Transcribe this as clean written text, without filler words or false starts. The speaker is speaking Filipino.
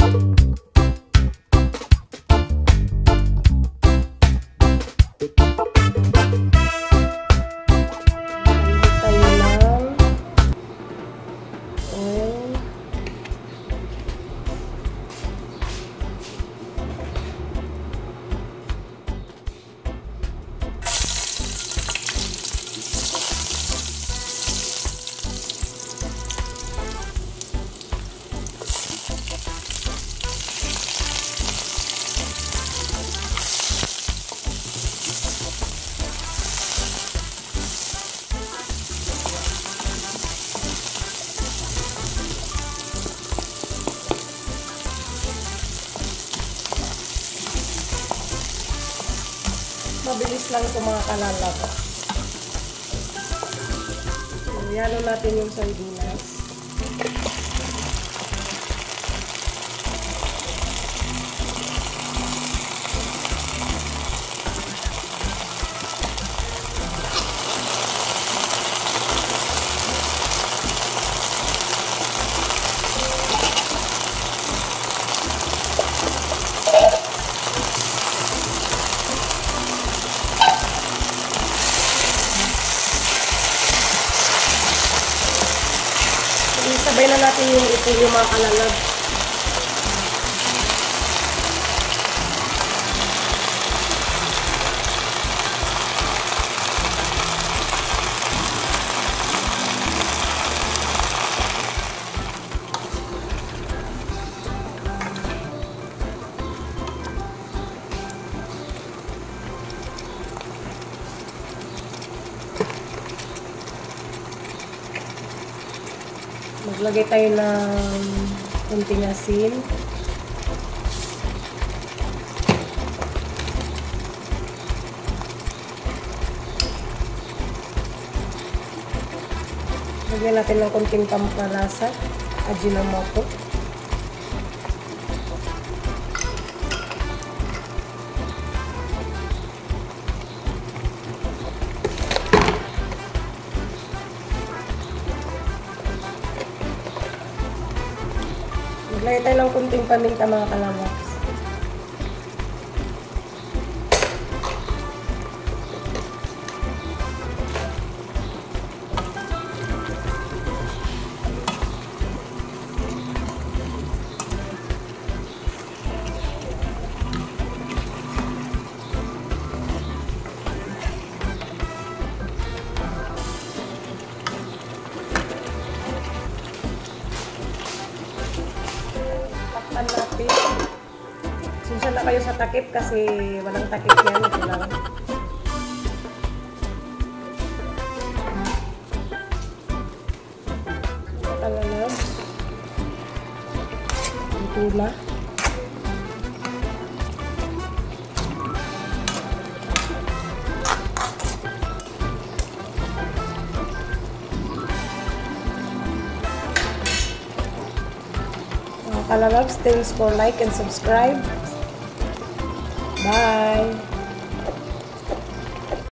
Mabilis lang ito mga kalalab. Ihalo natin yung sardinas. Sabay na natin yung ipilo mga kalalab. Maglagay tayo ng kunting asin. Lagyan natin ng kunting pampalasa, Ajinomoto. Maglagay tayo ng kunting paminta mga kalabas. Natin. Sinsya na kayo sa takip kasi walang takip yan. Ito lang. Kalalab. Ito na. Kalalabs, thanks for like and subscribe. Bye!